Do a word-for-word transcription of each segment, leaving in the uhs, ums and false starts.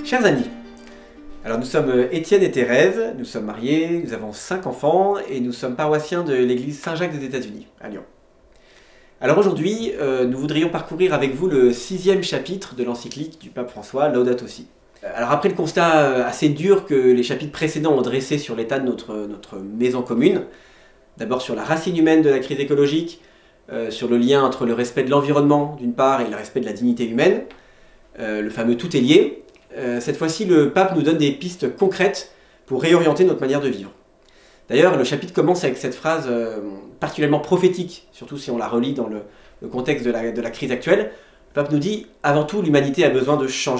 Chers amis, alors nous sommes Étienne et Thérèse, nous sommes mariés, nous avons cinq enfants et nous sommes paroissiens de l'église Saint-Jacques des États-Unis, à Lyon. Alors aujourd'hui, euh, nous voudrions parcourir avec vous le sixième chapitre de l'encyclique du pape François, Laudato Si. Alors après le constat assez dur que les chapitres précédents ont dressé sur l'état de notre, notre maison commune, d'abord sur la racine humaine de la crise écologique, euh, sur le lien entre le respect de l'environnement d'une part et le respect de la dignité humaine, euh, le fameux tout est lié, euh, cette fois-ci le pape nous donne des pistes concrètes pour réorienter notre manière de vivre. D'ailleurs, le chapitre commence avec cette phrase euh, particulièrement prophétique, surtout si on la relit dans le, le contexte de la, de la crise actuelle. Le pape nous dit « Avant tout, l'humanité a besoin de changer ».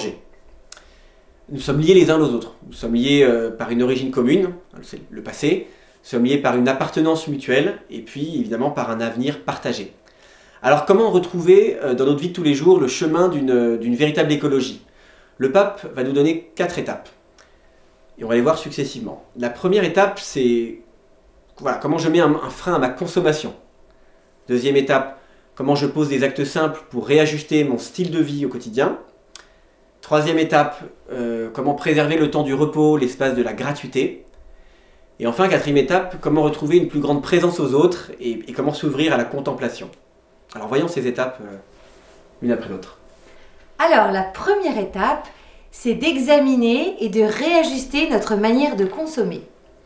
Nous sommes liés les uns aux autres. Nous sommes liés euh, par une origine commune, c'est le passé. Nous sommes liés par une appartenance mutuelle et puis évidemment par un avenir partagé. Alors comment retrouver euh, dans notre vie de tous les jours le chemin d'une d'une véritable écologie? Le pape va nous donner quatre étapes. Et on va les voir successivement. La première étape, c'est voilà, comment je mets un, un frein à ma consommation. Deuxième étape, comment je pose des actes simples pour réajuster mon style de vie au quotidien. Troisième étape, euh, comment préserver le temps du repos, l'espace de la gratuité. Et enfin, quatrième étape, comment retrouver une plus grande présence aux autres et, et comment s'ouvrir à la contemplation. Alors voyons ces étapes euh, une après l'autre. Alors la première étape, c'est d'examiner et de réajuster notre manière de consommer.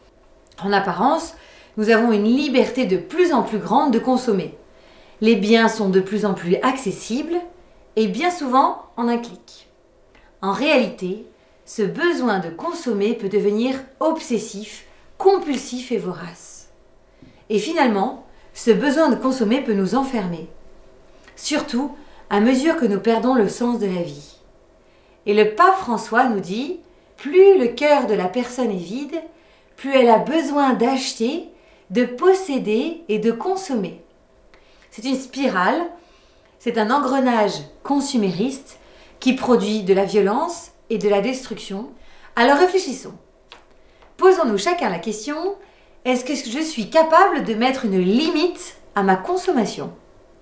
En apparence, nous avons une liberté de plus en plus grande de consommer. Les biens sont de plus en plus accessibles et bien souvent en un clic. En réalité, ce besoin de consommer peut devenir obsessif, compulsif et vorace. Et finalement, ce besoin de consommer peut nous enfermer. Surtout à mesure que nous perdons le sens de la vie. Et le pape François nous dit « Plus le cœur de la personne est vide, plus elle a besoin d'acheter, de posséder et de consommer. » C'est une spirale, c'est un engrenage consumériste qui produit de la violence et de la destruction. Alors réfléchissons. Posons-nous chacun la question, est-ce que je suis capable de mettre une limite à ma consommation?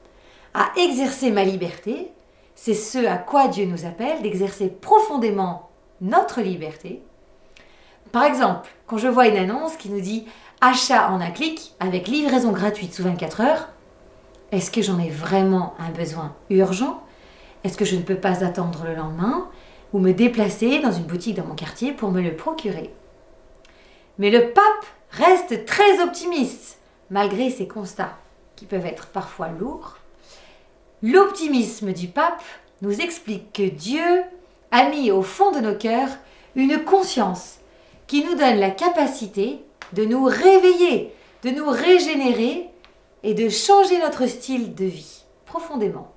À exercer ma liberté, c'est ce à quoi Dieu nous appelle, d'exercer profondément notre liberté. Par exemple, quand je vois une annonce qui nous dit « achat en un clic avec livraison gratuite sous vingt-quatre heures », est-ce que j'en ai vraiment un besoin urgent? Est-ce que je ne peux pas attendre le lendemain ou me déplacer dans une boutique dans mon quartier pour me le procurer? Mais le pape reste très optimiste, malgré ses constats, qui peuvent être parfois lourds. L'optimisme du pape nous explique que Dieu a mis au fond de nos cœurs une conscience qui nous donne la capacité de nous réveiller, de nous régénérer et de changer notre style de vie profondément.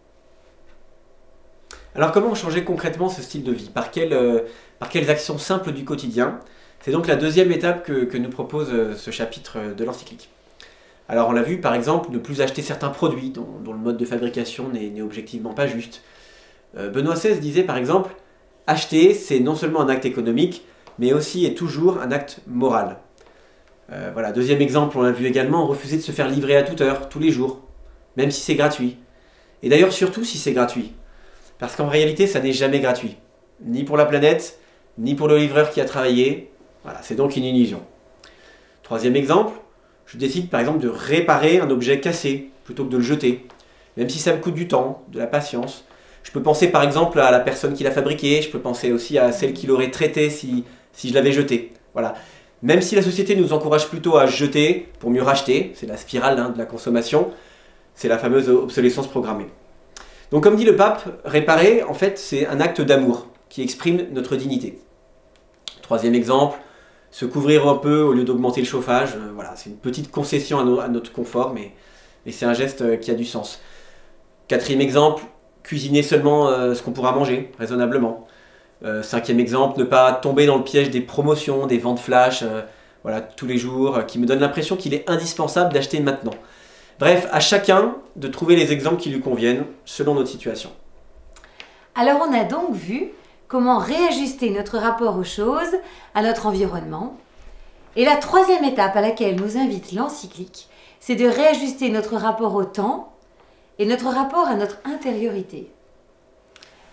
Alors comment changer concrètement ce style de vie? Par, quelle, euh, par quelles actions simples du quotidien? C'est donc la deuxième étape que, que nous propose euh, ce chapitre de l'encyclique. Alors on l'a vu par exemple, ne plus acheter certains produits dont, dont le mode de fabrication n'est objectivement pas juste. Euh, Benoît seize disait par exemple, acheter c'est non seulement un acte économique, mais aussi et toujours un acte moral. Euh, voilà, deuxième exemple, on l'a vu également, refuser de se faire livrer à toute heure, tous les jours, même si c'est gratuit. Et d'ailleurs surtout si c'est gratuit. Parce qu'en réalité, ça n'est jamais gratuit. Ni pour la planète, ni pour le livreur qui a travaillé. Voilà, c'est donc une illusion. Troisième exemple, je décide par exemple de réparer un objet cassé plutôt que de le jeter. Même si ça me coûte du temps, de la patience. Je peux penser par exemple à la personne qui l'a fabriqué, je peux penser aussi à celle qui l'aurait traité si, si je l'avais jeté. Voilà. Même si la société nous encourage plutôt à jeter pour mieux racheter, c'est la spirale hein, de la consommation, c'est la fameuse obsolescence programmée. Donc comme dit le pape, réparer, en fait, c'est un acte d'amour qui exprime notre dignité. Troisième exemple, se couvrir un peu au lieu d'augmenter le chauffage, euh, voilà, c'est une petite concession à, no à notre confort, mais, mais c'est un geste euh, qui a du sens. Quatrième exemple, cuisiner seulement euh, ce qu'on pourra manger, raisonnablement. Euh, cinquième exemple, ne pas tomber dans le piège des promotions, des ventes flash, euh, voilà, tous les jours, euh, qui me donnent l'impression qu'il est indispensable d'acheter maintenant. Bref, à chacun de trouver les exemples qui lui conviennent, selon notre situation. Alors on a donc vu comment réajuster notre rapport aux choses, à notre environnement. Et la troisième étape à laquelle nous invite l'encyclique, c'est de réajuster notre rapport au temps et notre rapport à notre intériorité.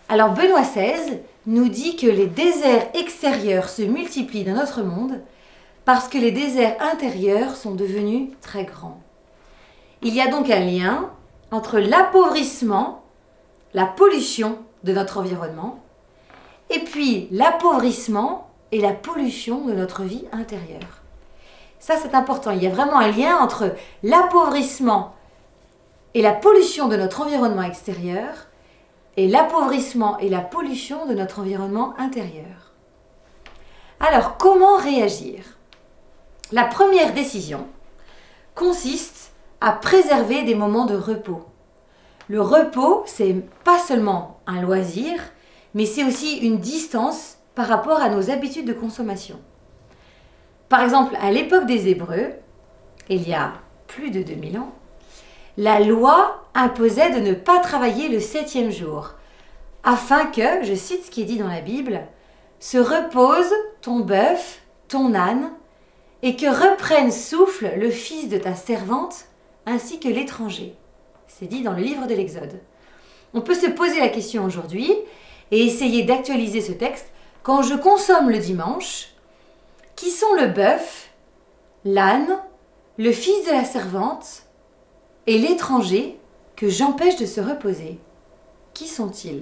Alors Benoît seize nous dit que les déserts extérieurs se multiplient dans notre monde parce que les déserts intérieurs sont devenus très grands. Il y a donc un lien entre l'appauvrissement, la pollution de notre environnement, et puis l'appauvrissement et la pollution de notre vie intérieure. Ça, c'est important. Il y a vraiment un lien entre l'appauvrissement et la pollution de notre environnement extérieur et l'appauvrissement et la pollution de notre environnement intérieur. Alors, comment réagir? La première décision consiste à préserver des moments de repos. Le repos, c'est pas seulement un loisir, mais c'est aussi une distance par rapport à nos habitudes de consommation. Par exemple, à l'époque des Hébreux, il y a plus de deux mille ans, la loi imposait de ne pas travailler le septième jour, afin que, je cite ce qui est dit dans la Bible, « se repose ton bœuf, ton âne, et que reprenne souffle le fils de ta servante, ainsi que l'étranger. » C'est dit dans le livre de l'Exode. On peut se poser la question aujourd'hui et essayer d'actualiser ce texte. Quand je consomme le dimanche, qui sont le bœuf, l'âne, le fils de la servante et l'étranger que j'empêche de se reposer? Qui sont-ils?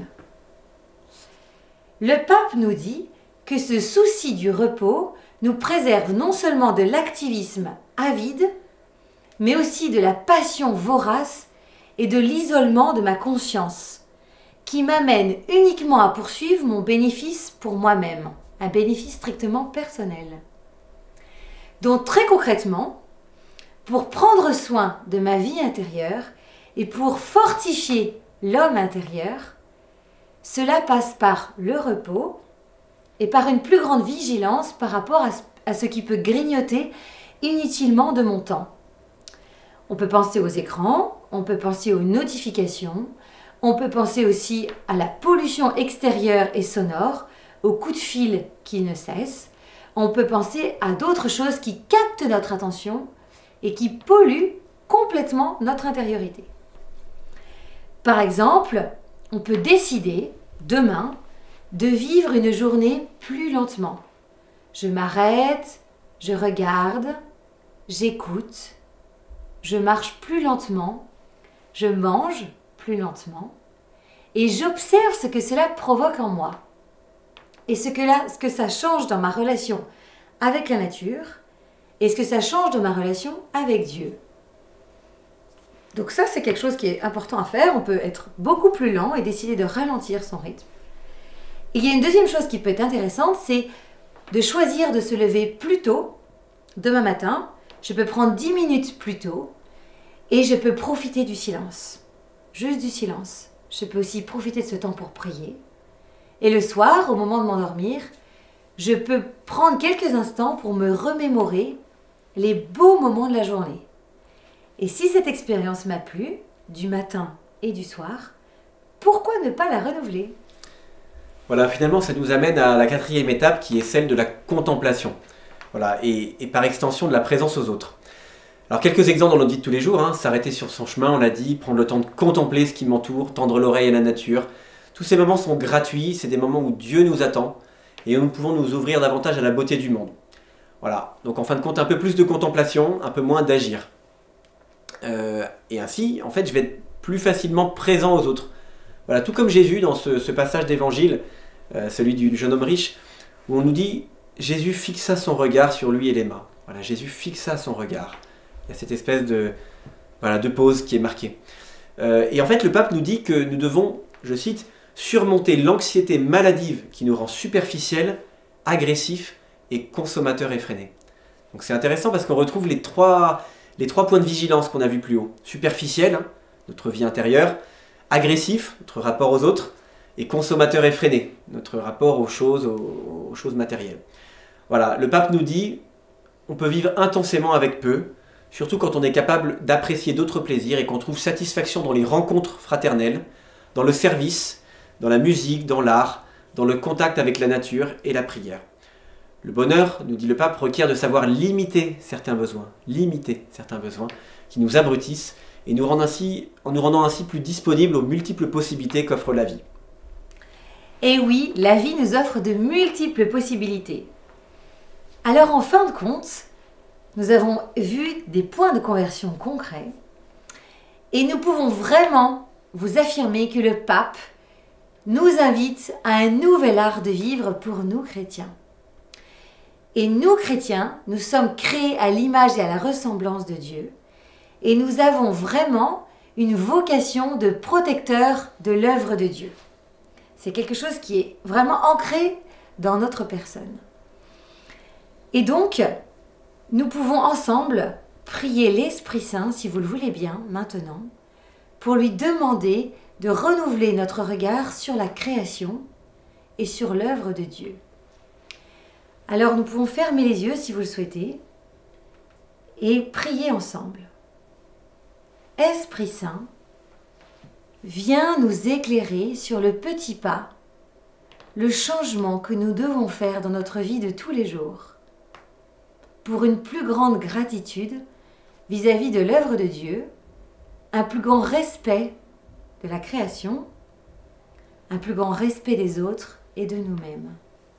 Le pape nous dit que ce souci du repos nous préserve non seulement de l'activisme avide, mais aussi de la passion vorace et de l'isolement de ma conscience, qui m'amène uniquement à poursuivre mon bénéfice pour moi-même, un bénéfice strictement personnel. Donc très concrètement, pour prendre soin de ma vie intérieure et pour fortifier l'homme intérieur, cela passe par le repos et par une plus grande vigilance par rapport à ce qui peut grignoter inutilement de mon temps. On peut penser aux écrans, on peut penser aux notifications, on peut penser aussi à la pollution extérieure et sonore, aux coups de fil qui ne cessent. On peut penser à d'autres choses qui captent notre attention et qui polluent complètement notre intériorité. Par exemple, on peut décider demain de vivre une journée plus lentement. Je m'arrête, je regarde, j'écoute, je marche plus lentement, je mange plus lentement et j'observe ce que cela provoque en moi et ce que, là, ce que ça change dans ma relation avec la nature et ce que ça change dans ma relation avec Dieu. Donc ça, c'est quelque chose qui est important à faire. On peut être beaucoup plus lent et décider de ralentir son rythme. Et il y a une deuxième chose qui peut être intéressante, c'est de choisir de se lever plus tôt. Demain matin, je peux prendre dix minutes plus tôt et je peux profiter du silence. Juste du silence. Je peux aussi profiter de ce temps pour prier. Et le soir, au moment de m'endormir, je peux prendre quelques instants pour me remémorer les beaux moments de la journée. Et si cette expérience m'a plu, du matin et du soir, pourquoi ne pas la renouveler? Voilà, finalement, ça nous amène à la quatrième étape qui est celle de la contemplation. Voilà, et, et par extension de la présence aux autres. Alors, quelques exemples dans notre vie de tous les jours, hein, s'arrêter sur son chemin, on l'a dit, prendre le temps de contempler ce qui m'entoure, tendre l'oreille à la nature. Tous ces moments sont gratuits, c'est des moments où Dieu nous attend et où nous pouvons nous ouvrir davantage à la beauté du monde. Voilà, donc en fin de compte, un peu plus de contemplation, un peu moins d'agir. Euh, et ainsi, en fait, je vais être plus facilement présent aux autres. Voilà, tout comme Jésus dans ce, ce passage d'évangile, euh, celui du jeune homme riche, où on nous dit « Jésus fixa son regard sur lui et les mains ». Voilà, Jésus fixa son regard. Il y a cette espèce de, voilà, de pause qui est marquée. Euh, et en fait, le pape nous dit que nous devons, je cite, « surmonter l'anxiété maladive qui nous rend superficiels, agressifs et consommateurs effrénés ». Donc c'est intéressant parce qu'on retrouve les trois, les trois points de vigilance qu'on a vus plus haut. Superficiel, hein, notre vie intérieure, agressif, notre rapport aux autres, et consommateur effréné, notre rapport aux choses, aux, aux choses matérielles. Voilà, le pape nous dit, on peut vivre intensément avec peu, surtout quand on est capable d'apprécier d'autres plaisirs et qu'on trouve satisfaction dans les rencontres fraternelles, dans le service, dans la musique, dans l'art, dans le contact avec la nature et la prière. Le bonheur, nous dit le pape, requiert de savoir limiter certains besoins, limiter certains besoins qui nous abrutissent et nous rendent ainsi, en nous rendant ainsi plus disponibles aux multiples possibilités qu'offre la vie. Et oui, la vie nous offre de multiples possibilités. Alors en fin de compte, nous avons vu des points de conversion concrets et nous pouvons vraiment vous affirmer que le pape nous invite à un nouvel art de vivre pour nous chrétiens. Et nous chrétiens, nous sommes créés à l'image et à la ressemblance de Dieu et nous avons vraiment une vocation de protecteur de l'œuvre de Dieu. C'est quelque chose qui est vraiment ancré dans notre personne. Et donc, nous pouvons ensemble prier l'Esprit Saint, si vous le voulez bien, maintenant, pour lui demander de renouveler notre regard sur la création et sur l'œuvre de Dieu. Alors, nous pouvons fermer les yeux, si vous le souhaitez, et prier ensemble. Esprit Saint, viens nous éclairer sur le petit pas, le changement que nous devons faire dans notre vie de tous les jours, pour une plus grande gratitude vis-à-vis de l'œuvre de Dieu, un plus grand respect de la création, un plus grand respect des autres et de nous-mêmes.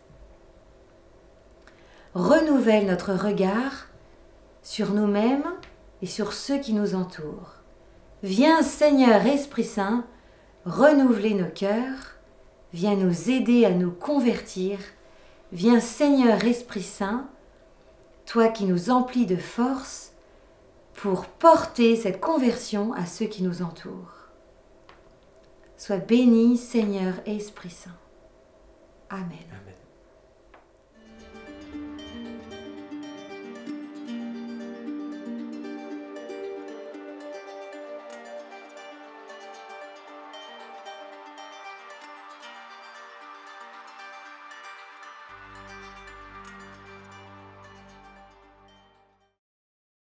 Renouvelle notre regard sur nous-mêmes et sur ceux qui nous entourent. Viens, Seigneur Esprit Saint, renouveler nos cœurs, viens nous aider à nous convertir. Viens, Seigneur Esprit Saint, toi qui nous emplis de force pour porter cette conversion à ceux qui nous entourent. Sois béni, Seigneur Esprit Saint. Amen. Amen.